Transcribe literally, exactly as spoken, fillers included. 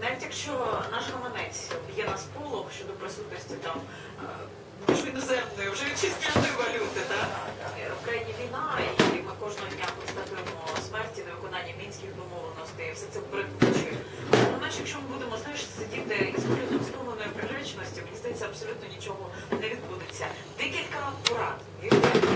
навіть якщо наш гаманець б'є на сполох щодо присутності там ж іноземної, вже вітчизняної валюти, так? В країні війна, і ми кожного дня констатуємо смерті, невиконання мінських домовленостей, все це брехуче. Ну, наче якщо ми будемо, знаєш, сидіти із періодом стомленої приречності, мені здається, абсолютно нічого не відбудеться. Декілька порад.